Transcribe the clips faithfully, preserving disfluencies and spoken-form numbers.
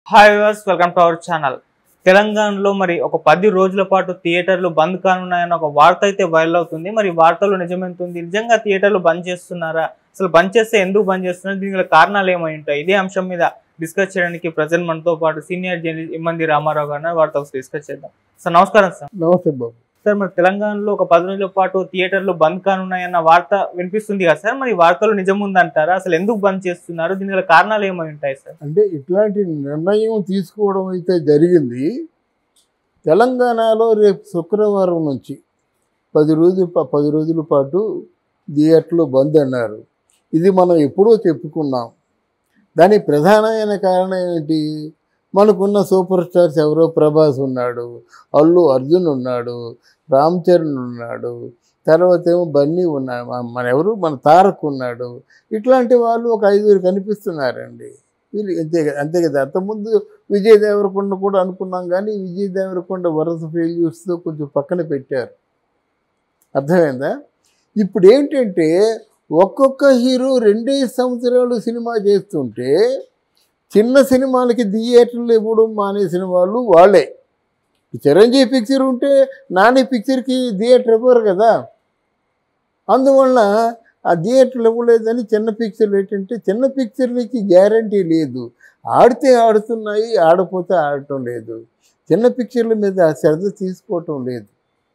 Hi viewers, welcome to our channel. తెలంగాణలో మరి ఒక పది రోజుల పాటు థియేటర్లు బంద్ కానున్నాయన్న ఒక వార్త అయితే వైరల్ అవుతుంది. మరి వార్తలు నిజమెంతుంది? నిజంగా థియేటర్లు బంద్ చేస్తున్నారా? అసలు బంద్ చేస్తే ఎందుకు బంద్ చేస్తున్నారు? దీనికి కారణాలు ఏమై ఉంటాయి? ఇదే అంశం మీద డిస్కస్ చేయడానికి ప్రజెంట్ మనతో పాటు సీనియర్ జర్నలిస్ట్ ఇమ్మంది రామారావు గారు వారితో డిస్కస్ చేద్దాం. సార్ నమస్కారం. సార్ నమస్తే బాబు. సార్, మరి తెలంగాణలో ఒక పది రోజుల పాటు థియేటర్లు బంద్ కానున్నాయన్న వార్త వినిపిస్తుంది కదా సార్, మరి వార్తలు నిజం ఉందంటారా? అసలు ఎందుకు బంద్ చేస్తున్నారు? దీనికి కారణాలు ఏమై ఉంటాయి సార్? అంటే ఇట్లాంటి నిర్ణయం తీసుకోవడం అయితే జరిగింది. తెలంగాణలో రేపు శుక్రవారం నుంచి పది రోజులు పది రోజుల పాటు థియేటర్లు బంద్ అన్నారు. ఇది మనం ఎప్పుడో చెప్పుకున్నాం. దానికి ప్రధానమైన కారణం ఏంటి? మనకున్న సూపర్ స్టార్స్ ఎవరో ప్రభాస్ ఉన్నాడు, అల్లు అర్జున్ ఉన్నాడు, రామ్ చరణ్ ఉన్నాడు, తర్వాత ఏమో బన్నీ ఉన్నాడు, మన ఎవరు మన తారక్ ఉన్నాడు. ఇట్లాంటి వాళ్ళు ఒక ఐదుగురు కనిపిస్తున్నారండి. వీళ్ళు అంతే కదా అంతే కదా అంతకుముందు విజయ్ దేవరకొండ కూడా అనుకున్నాం, కానీ విజయ్ దేవరకొండ వరుస ఫెయిల్యూర్స్తో కొంచెం పక్కన పెట్టారు. అర్థమైందా? ఇప్పుడు ఏంటంటే ఒక్కొక్క హీరో రెండే సంవత్సరాలు సినిమా చేస్తుంటే చిన్న సినిమాలకి థియేటర్లు ఇవ్వడం మానేసిన వాళ్ళు వాళ్ళే. చిరంజీవి పిక్చర్ ఉంటే నాని పిక్చర్కి థియేటర్ ఇవ్వరు కదా. అందువల్ల ఆ థియేటర్లు ఇవ్వలేదని చిన్న పిక్చర్లు ఏంటంటే చిన్న పిక్చర్లకి గ్యారంటీ లేదు. ఆడితే ఆడుతున్నాయి, ఆడపోతే ఆడటం లేదు. చిన్న పిక్చర్ల మీద శ్రద్ధ తీసుకోవటం లేదు.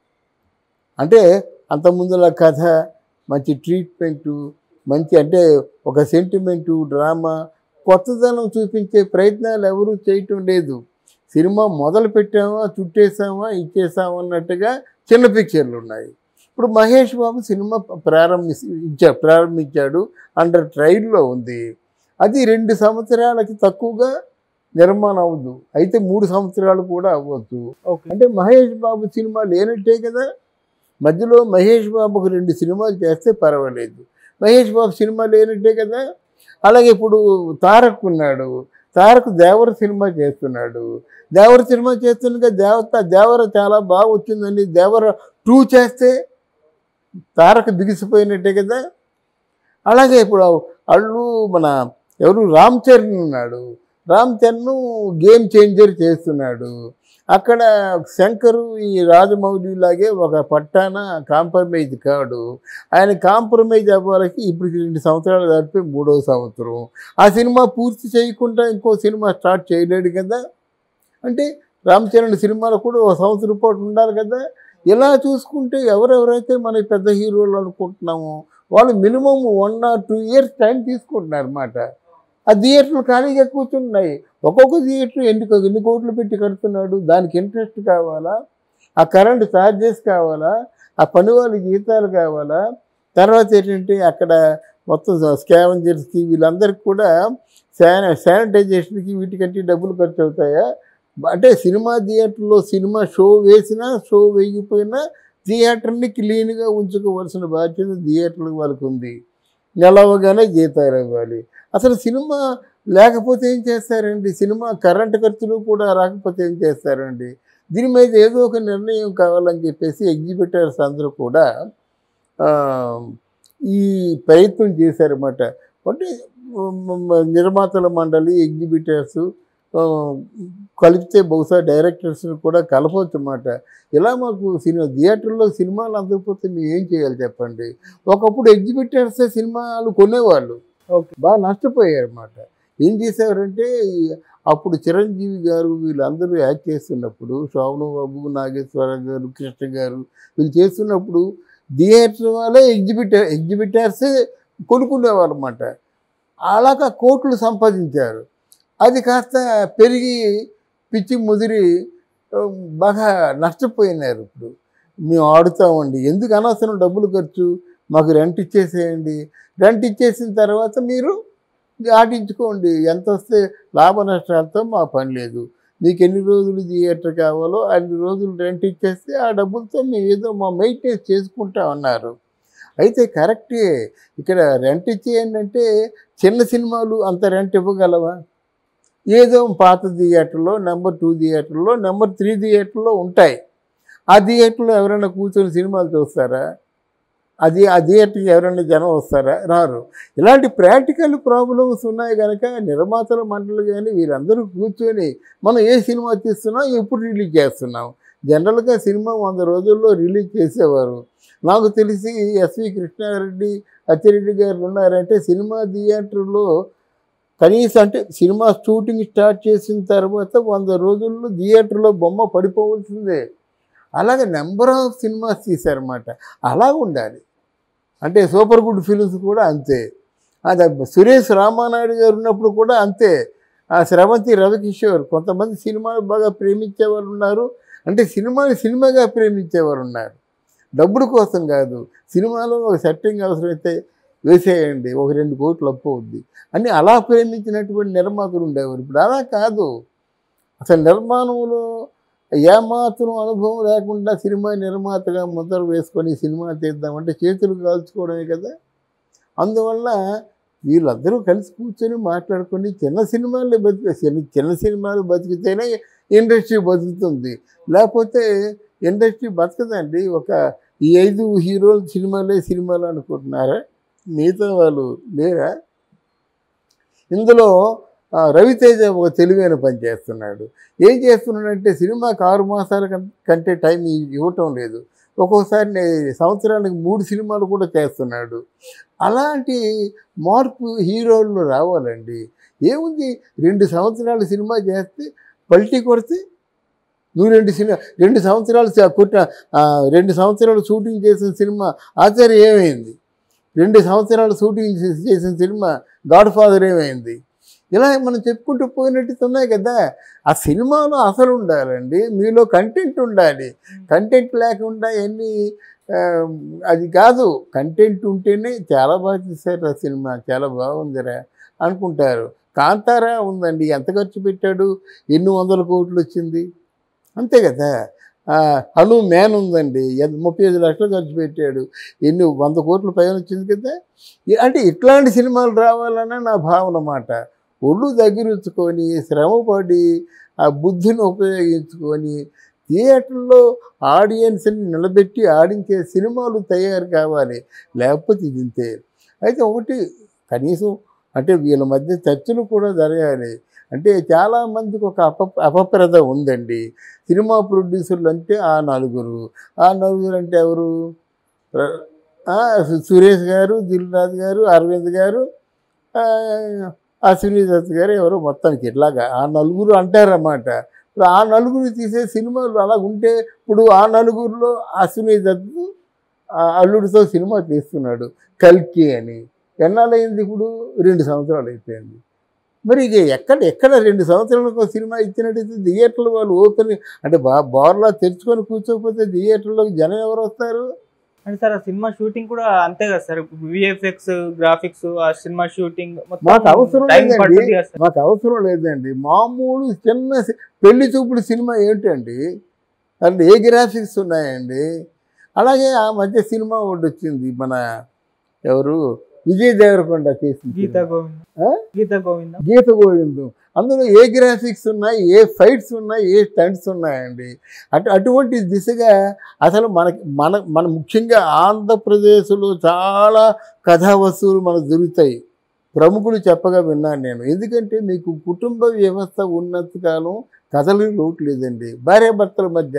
అంటే అంతకుముందుల కథ, మంచి ట్రీట్మెంటు, మంచి అంటే ఒక సెంటిమెంటు, డ్రామా, కొత్తదనం చూపించే ప్రయత్నాలు ఎవరూ చేయటం లేదు. సినిమా మొదలు పెట్టామా, చుట్టేసామా, ఇచ్చేసామా అన్నట్టుగా చిన్న పిక్చర్లు ఉన్నాయి. ఇప్పుడు మహేష్ బాబు సినిమా ప్రారంభి ఇచ్చా ప్రారంభించాడు అండర్ ట్రయల్లో ఉంది. అది రెండు సంవత్సరాలకి తక్కువగా నిర్మాణం అవ్వదు, అయితే మూడు సంవత్సరాలు కూడా అవ్వచ్చు. అంటే మహేష్ బాబు సినిమా లేనట్టే కదా. మధ్యలో మహేష్ బాబుకు రెండు సినిమాలు చేస్తే పర్వాలేదు, మహేష్ బాబు సినిమా లేనట్టే కదా. అలాగే ఇప్పుడు తారక్ ఉన్నాడు, తారక్ దేవర సినిమా చేస్తున్నాడు. దేవర సినిమా చేస్తుండగా దేవత దేవర చాలా బాగా వచ్చిందని దేవర టూ చేస్తే తారక్ బిగిసిపోయినట్టే కదా. అలాగే ఇప్పుడు అల్లు మన ఎవరు రామ్ చరణ్ ఉన్నాడు, రామ్ చరణ్ గేమ్ చేంజర్ చేస్తున్నాడు. అక్కడ శంకరు ఈ రాజమౌళి లాగే ఒక పట్టాన కాంప్రమైజ్ కాడు. ఆయన కాంప్రమైజ్ అవ్వాలకి ఇప్పటికి రెండు సంవత్సరాలు దాటిపోయి మూడవ సంవత్సరం. ఆ సినిమా పూర్తి చేయకుండా ఇంకో సినిమా స్టార్ట్ చేయలేడు కదా. అంటే రామ్ చరణ్ సినిమాలో కూడా ఒక సంవత్సరం పాటు ఉండాలి కదా. ఇలా చూసుకుంటే ఎవరెవరైతే మన పెద్ద హీరోలు అనుకుంటున్నామో వాళ్ళు minimum one or two years time తీసుకుంటున్నారు అన్నమాట. ఆ థియేటర్లు ఖాళీగా కూర్చున్నాయి. ఒక్కొక్క థియేటర్ ఎన్ని ఎన్ని కోట్లు పెట్టి కడుతున్నాడు, దానికి ఇంట్రెస్ట్ కావాలా, ఆ కరెంటు ఛార్జెస్ కావాలా, ఆ పని వాళ్ళ జీతాలు కావాలా, తర్వాత ఏంటంటే అక్కడ మొత్తం స్కావెంజర్స్కి వీళ్ళందరికీ కూడా శాని శానిటైజేషన్కి వీటికంటే డబ్బులు ఖర్చు అవుతాయా? అంటే సినిమా థియేటర్లో సినిమా షో వేసినా షో వేయకపోయినా థియేటర్ని క్లీన్గా ఉంచుకోవాల్సిన బాధ్యత థియేటర్లకు వాళ్ళకు ఉంది. నెలవగానే జీతాలు ఇవ్వాలి. అసలు సినిమా లేకపోతే ఏం చేస్తారండి? సినిమా కరెంటు ఖర్చులు కూడా రాకపోతే ఏం చేస్తారండి? దీని మీద ఏదో ఒక నిర్ణయం కావాలని చెప్పేసి ఎగ్జిబిటర్స్ అందరూ కూడా ఈ ప్రయత్నం చేశారన్నమాట. అంటే నిర్మాతల మండలి, ఎగ్జిబిటర్స్ కలిపితే బహుశా డైరెక్టర్స్ని కూడా కలపవచ్చు అన్నమాట. ఇలా మాకు సినిమా థియేటర్లో సినిమాలు అందకపోతే మేము ఏం చేయాలి చెప్పండి? ఒకప్పుడు ఎగ్జిబిటర్సే సినిమాలు కొనేవాళ్ళు, బాగా నష్టపోయారు అన్నమాట. ఏం చేసేవారంటే అప్పుడు చిరంజీవి గారు వీళ్ళందరూ యాక్ట్ చేస్తున్నప్పుడు, శోభన్ బాబు, నాగేశ్వరరావు గారు, కృష్ణ గారు వీళ్ళు చేస్తున్నప్పుడు థియేటర్ వాళ్ళే ఎగ్జిబిటర్ ఎగ్జిబిటర్సే కొనుక్కునేవారు అన్నమాట. అలాగా కోట్లు సంపాదించారు. అది కాస్త పెరిగి పిచ్చి ముదిరి బాగా నష్టపోయినారు. ఇప్పుడు మేము ఆడుతామండి, ఎందుకు అనవసరం డబ్బులు ఖర్చు, మాకు రెంట్ ఇచ్చేసేయండి, రెంట్ ఇచ్చేసిన తర్వాత మీరు ఆడించుకోండి, ఎంత వస్తే లాభ నష్టాలతో మా పని లేదు, మీకు ఎన్ని రోజులు థియేటర్ కావాలో అన్ని రోజులు రెంట్ ఇచ్చేస్తే ఆ డబ్బులతో మేము ఏదో మా మెయింటెనెన్స్ చేసుకుంటా ఉన్నారు. అయితే కరెక్టే, ఇక్కడ రెంట్ ఇచ్చేయండి అంటే చిన్న సినిమాలు అంత రెంట్ ఇవ్వగలవా? ఏదో పాత థియేటర్లో, నెంబర్ టూ థియేటర్లో, నెంబర్ త్రీ థియేటర్లో ఉంటాయి. ఆ థియేటర్లో ఎవరైనా కూర్చొని సినిమాలు చూస్తారా? అది ఆ థియేటర్కి ఎవరైనా జనం వస్తారా? రారు. ఇలాంటి ప్రాక్టికల్ ప్రాబ్లమ్స్ ఉన్నాయి కనుక నిర్మాతల మండలి కానీ వీరందరూ కూర్చొని మనం ఏ సినిమా తీస్తున్నాం, ఎప్పుడు రిలీజ్ చేస్తున్నాం. జనరల్గా సినిమా వంద రోజుల్లో రిలీజ్ చేసేవారు. నాకు తెలిసి ఎస్వి కృష్ణారెడ్డి, అచ్చిరెడ్డి గారు ఉన్నారంటే సినిమా థియేటర్లో కనీసం అంటే సినిమా షూటింగ్ స్టార్ట్ చేసిన తర్వాత వంద రోజుల్లో థియేటర్లో బొమ్మ పడిపోవలసిందే. అలాగే నెంబర్ ఆఫ్ సినిమాస్ తీశారన్నమాట. అలా ఉండాలి. అంటే సూపర్ గుడ్ ఫిల్మ్స్ కూడా అంతే. అది సురేష్ రామానాయుడు గారు ఉన్నప్పుడు కూడా అంతే. ఆ స్రవంతి రవికిషోర్ కొంతమంది సినిమాలు బాగా ప్రేమించేవారు ఉన్నారు. అంటే సినిమాని సినిమాగా ప్రేమించేవారు ఉన్నారు. డబ్బుల కోసం కాదు, సినిమాలో ఒక సెట్టింగ్ అవసరమైతే వేసేయండి, ఒక రెండు కోట్లు అప్పు అవుద్ది అని అలా ప్రేమించినటువంటి నిర్మాతలు ఉండేవారు. ఇప్పుడు అలా కాదు. అసలు నిర్మాణంలో ఏమాత్రం అనుభవం లేకుండా సినిమా నిర్మాతగా ముద్ర వేసుకొని సినిమా తీద్దామంటే చేతులు కాల్చుకోవడమే కదా. అందువల్ల వీళ్ళందరూ కలిసి కూర్చొని మాట్లాడుకొని చిన్న సినిమాలు బతికే చిన్న సినిమాలు బతికితేనే ఇండస్ట్రీ బతుకుతుంది. లేకపోతే ఇండస్ట్రీ బతకదండి. ఒక ఈ ఐదు హీరోలు సినిమాలే సినిమాలు అనుకుంటున్నారా? మిగతా వాళ్ళు లేరా? ఇందులో రవితేజ ఒక తెలివైన పని చేస్తున్నాడు. ఏం చేస్తున్నాడంటే సినిమాకి ఆరు మాసాల కంటే టైం ఇవ్వటం లేదు. ఒక్కోసారి సంవత్సరానికి మూడు సినిమాలు కూడా చేస్తున్నాడు. అలాంటి మార్పు హీరోల్లో రావాలండి. ఏముంది, రెండు సంవత్సరాలు సినిమా చేస్తే పల్టీ కొడితే నువ్వు రెండు సినిమా రెండు సంవత్సరాలు కుట్ట రెండు సంవత్సరాలు షూటింగ్ చేసిన సినిమా ఆచార్య ఏమైంది? రెండు సంవత్సరాలు షూటింగ్ చేసిన సినిమా గాడ్ ఫాదర్ ఏమైంది? ఇలా మనం చెప్పుకుంటూ పోయినట్టు ఉన్నాయి కదా. ఆ సినిమాలో అసలు ఉండాలండి, మీలో కంటెంట్ ఉండాలి. కంటెంట్ లేకుండా ఎన్ని అది కాదు. కంటెంట్ ఉంటేనే చాలా బాగా తీశారు ఆ సినిమా, చాలా బాగుందిరా అనుకుంటారు. కాంతారా ఉందండి, ఎంత ఖర్చు పెట్టాడు, ఎన్ని వందల కోట్లు వచ్చింది, అంతే కదా. హను మ్యాన్ ఉందండి, ముప్పై ఐదు లక్షలు ఖర్చు పెట్టాడు, ఎన్ని వంద కోట్ల పైన వచ్చింది కదా. అంటే ఇట్లాంటి సినిమాలు రావాలన్న నా భావన మాట. ఒళ్ళు దగ్గరుంచుకొని శ్రమపడి ఆ బుద్ధిని ఉపయోగించుకొని థియేటర్లో ఆడియన్స్ని నిలబెట్టి ఆడించే సినిమాలు తయారు కావాలి. లేకపోతే ఇది ఇంతే. అయితే ఒకటి కనీసం అంటే వీళ్ళ మధ్య చర్చలు కూడా జరగాలి. అంటే చాలామందికి ఒక అప అపప్రద ఉందండి. సినిమా ప్రొడ్యూసర్లు అంటే ఆ నలుగురు, ఆ నలుగురు అంటే ఎవరు? సురేష్ గారు, దిల్ రాజు గారు, అరవింద్ గారు, అశ్విని దత్ గారు, ఎవరో మొత్తానికి ఇట్లాగా ఆ నలుగురు అంటారన్నమాట. ఇప్పుడు ఆ నలుగురు తీసే సినిమాలు అలా ఉంటే ఇప్పుడు ఆ నలుగురిలో అశ్విని దత్ అల్లుడితో సినిమా తీస్తున్నాడు కల్కి అని. ఎన్నాళ్ళయింది? ఇప్పుడు రెండు సంవత్సరాలు అయిపోయింది. మరి ఇక ఎక్కడ ఎక్కడ రెండు సంవత్సరాలకు సినిమా ఇచ్చినట్టయితే థియేటర్లు వాళ్ళు ఓపెన్ అంటే బా బోర్లా తెరుచుకొని కూర్చోకపోతే థియేటర్లోకి జనం ఎవరు వస్తారు? అంటే సార్ ఆ సినిమా షూటింగ్ కూడా అంతే కదా సార్, విఎఫ్ఎక్స్ గ్రాఫిక్స్ ఆ సినిమా షూటింగ్ మాకు అవసరం లేదండి. మాకు అవసరం లేదండి. మామూలు చిన్న పెళ్లి చూపుడు సినిమా ఏంటండి, అంటే ఏ గ్రాఫిక్స్ ఉన్నాయండి. అలాగే ఆ మధ్య సినిమా ఒకటి వచ్చింది, మన ఎవరు విజయ్ దేవరకొండ చేసింది గీత గోవిందం. గీత గోవిందం గీత గోవిందం అందులో ఏ గ్రాఫిక్స్ ఉన్నాయి, ఏ ఫైట్స్ ఉన్నాయి, ఏ స్టంట్స్ ఉన్నాయండి. అటు అటువంటి దిశగా అసలు మనకి మన మన ముఖ్యంగా ఆంధ్రప్రదేశ్లో చాలా కథా వస్తువులు మనకు దొరుకుతాయి. ప్రముఖులు చెప్పగా విన్నాను నేను. ఎందుకంటే మీకు కుటుంబ వ్యవస్థ ఉన్నంతకాలం కథలు లోటు లేదండి. భార్యాభర్తల మధ్య,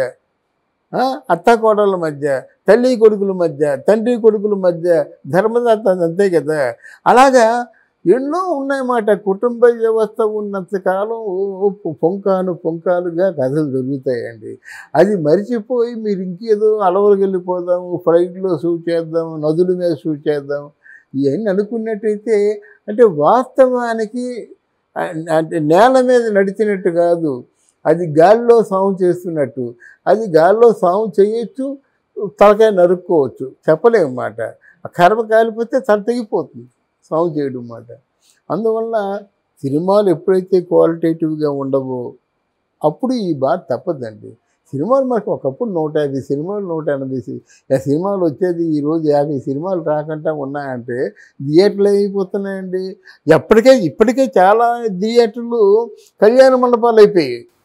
అత్తాకోడళ్ళ మధ్య, తల్లి కొడుకుల మధ్య, తండ్రి కొడుకుల మధ్య ధర్మదత్త అంతే కదా. అలాగా ఎన్నో ఉన్నాయన్నమాట. కుటుంబ వ్యవస్థ ఉన్నంతకాలం పొంకాను పొంకాలుగా కథలు దొరుకుతాయండి. అది మరిచిపోయి మీరు ఇంకేదో అలవలకు వెళ్ళిపోదాము, ఫ్లైట్లో షూట్ చేద్దాం, నదుల మీద షూట్ చేద్దాం ఇవన్నీ అనుకున్నట్టయితే అంటే వాస్తవానికి అంటే నేల మీద నడిచినట్టు కాదు, అది గాల్లో సాగు చేస్తున్నట్టు. అది గాల్లో సాగు చేయొచ్చు, తలకాయ నరుక్కోవచ్చు, చెప్పలేమన్నమాట. కర్మ కాలిపోతే తల తెగిపోతుంది సాగు చేయడం అన్నమాట. అందువల్ల సినిమాలు ఎప్పుడైతే క్వాలిటేటివ్గా ఉండవో అప్పుడు ఈ బాధ తప్పదండి. సినిమాలు మనకు ఒకప్పుడు నూట యాభై సినిమాలు నూట ఎనభై సినిమాలు వచ్చేది, ఈరోజు యాభై సినిమాలు రాకుండా ఉన్నాయంటే థియేటర్లు అయిపోతున్నాయండి. ఎప్పటికే ఇప్పటికే చాలా థియేటర్లు కళ్యాణ మండపాలు అయిపోయాయి.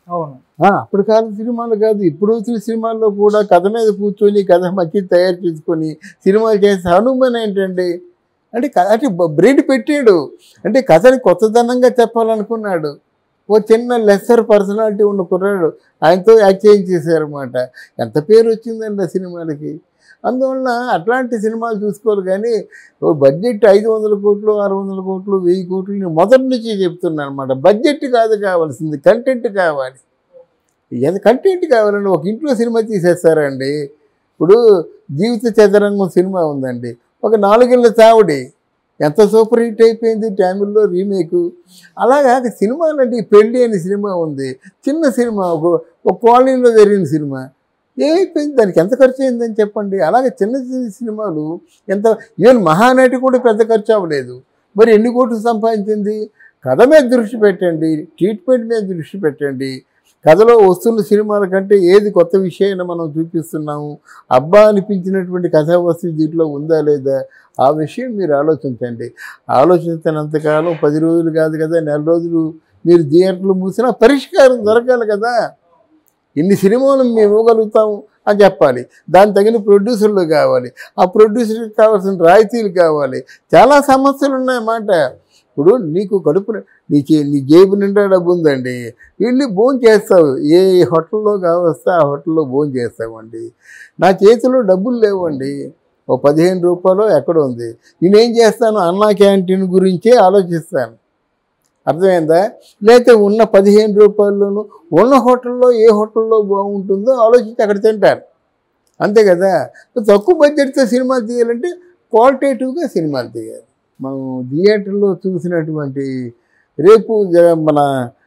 అవును. అప్పుడు కాలం సినిమాలు కాదు, ఇప్పుడు వచ్చిన సినిమాల్లో కూడా కథ మీద కూర్చొని కథ మంచి తయారు చేసుకొని సినిమాలు చేస్తే హనుమాన్ ఏంటండి అంటే అంటే బ్రెయిన్ పెట్టాడు, అంటే కథని కొత్తదనంగా చెప్పాలనుకున్నాడు. ఓ చిన్న లెస్సర్ పర్సనాలిటీ ఉన్న కుర్రాడు ఆయనతో యాక్ట్ చేయించేసారన్నమాట. ఎంత పేరు వచ్చిందండి ఆ సినిమాలకి. అందువల్ల అట్లాంటి సినిమాలు చూసుకోవాలి. కానీ ఓ బడ్జెట్ ఐదు వందల కోట్లు ఆరు వందల కోట్లు వెయ్యి కోట్లు నేను మొదటి నుంచి చెప్తున్నాను అనమాట. బడ్జెట్ కాదు కావాల్సింది, కంటెంట్ కావాలి. ఏది కంటెంట్ కావాలండి. ఒక ఇంట్లో సినిమా తీసేస్తారండి. ఇప్పుడు జీవిత చదరంగం సినిమా ఉందండి, ఒక నాలుగేళ్ల చావడి ఎంత సూపర్ హిట్ అయిపోయింది తమిళ్లో రీమేకు. అలాగా సినిమాలు అంటే పెళ్ళి అనే సినిమా ఉంది, చిన్న సినిమా, ఒక ఒక కాలనీలో జరిగిన సినిమా ఏమైపోయింది, దానికి ఎంత ఖర్చు అయిందని చెప్పండి. అలాగే చిన్న చిన్న సినిమాలు ఎంత, ఈవెన్ మహానటి కూడా పెద్ద ఖర్చు అవ్వలేదు, మరి ఎన్ని కోట్లు సంపాదించింది. కథ మీద దృష్టి పెట్టండి, ట్రీట్మెంట్ మీద దృష్టి పెట్టండి. కథలో వస్తున్న సినిమాల కంటే ఏది కొత్త విషయాన్ని మనం చూపిస్తున్నాము, అబ్బా అనిపించినటువంటి కథా వస్తువు దీంట్లో ఉందా లేదా, ఆ విషయం మీరు ఆలోచించండి. ఆలోచించినంతకాలం పది రోజులు కాదు కదా, నెల రోజులు మీరు థియేటర్లు మూసినా పరిష్కారం దొరకాలి కదా. ఇన్ని సినిమాలు మేము ఇవ్వగలుగుతాము అని చెప్పాలి, దానికి తగిన ప్రొడ్యూసర్లు కావాలి, ఆ ప్రొడ్యూసర్కి కావాల్సిన రాయితీలు కావాలి, చాలా సమస్యలు ఉన్నాయన్నమాట. ఇప్పుడు నీకు కడుపు నీ నీ జేబు నిండా డబ్బు ఉందండి, వెళ్ళి భోజనం చేస్తావు, ఏ హోటల్లో కావస్తే ఆ హోటల్లో భోజనం చేస్తామండి. నా చేతిలో డబ్బులు లేవండి, ఓ పదిహేను రూపాయలు ఎక్కడ ఉంది, నేనేం చేస్తాను, అన్నా క్యాంటీన్ గురించే ఆలోచిస్తాను. అర్థమైందా? లేకపోతే ఉన్న పదిహేను రూపాయల్లోనూ ఉన్న హోటల్లో ఏ హోటల్లో బాగుంటుందో ఆలోచించి అక్కడ తింటారు, అంతే కదా. తక్కువ బడ్జెట్తో సినిమాలు తీయాలంటే క్వాలిటేటివ్గా సినిమాలు తీయాలి. మనం థియేటర్లో చూసినటువంటి రేపు మన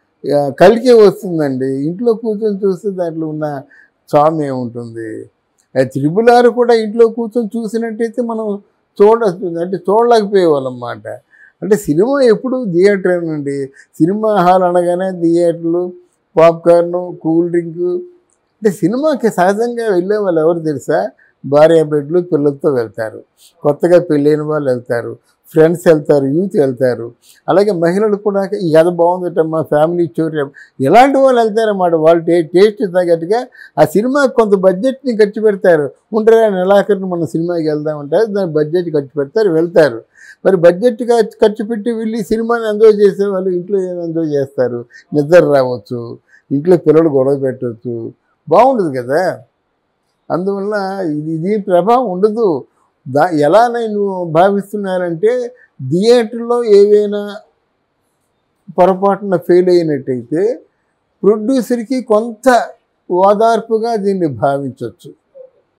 కలికే వస్తుందండి, ఇంట్లో కూర్చొని చూస్తే దాంట్లో ఉన్న చామ్ ఏముంటుంది. త్రిబుల్ ఆర్ కూడా ఇంట్లో కూర్చొని చూసినట్టయితే మనం చూడ అంటే చూడలేకపోయేవాళ్ళన్నమాట. అంటే సినిమా ఎప్పుడు థియేటర్ అండి, సినిమా హాల్ అనగానే థియేటర్లు, పాప్కార్ను, కూల్ డ్రింకు. అంటే సినిమాకి సహజంగా వెళ్ళే వాళ్ళు ఎవరు తెలుసా, భార్య బిడ్డలు పిల్లలతో వెళ్తారు, కొత్తగా పెళ్ళైన వాళ్ళు వెళ్తారు, ఫ్రెండ్స్ వెళ్తారు, యూత్ వెళ్తారు. అలాగే మహిళలు కూడా ఈ కథ బాగుందటమ్మా, ఫ్యామిలీ స్టోరీ, ఇలాంటి వాళ్ళు వెళ్తారన్నమాట. వాళ్ళు టే టేస్ట్ తగ్గట్టుగా ఆ సినిమాకి కొంత బడ్జెట్ని ఖర్చు పెడతారు. ఉంటారా నెలాఖరిని మన సినిమాకి వెళ్దామంటారు, దాని బడ్జెట్ ఖర్చు పెడతారు, వెళ్తారు. మరి బడ్జెట్ ఖర్చు పెట్టి వెళ్ళి సినిమాని ఎంజాయ్ చేసేవాళ్ళు ఇంట్లో ఏమి ఎంజాయ్ చేస్తారు, నిద్ర రావచ్చు, ఇంట్లో పిల్లలు గొడవ పెట్టవచ్చు, బాగుండదు కదా. అందువల్ల ఇది దీని ప్రభావం ఉండదు. దా ఎలా నేను భావిస్తున్నానంటే, థియేటర్లో ఏవైనా పొరపాటున ఫెయిల్ అయినట్టయితే ప్రొడ్యూసర్కి కొంత ఓదార్పుగా దీన్ని భావించవచ్చు.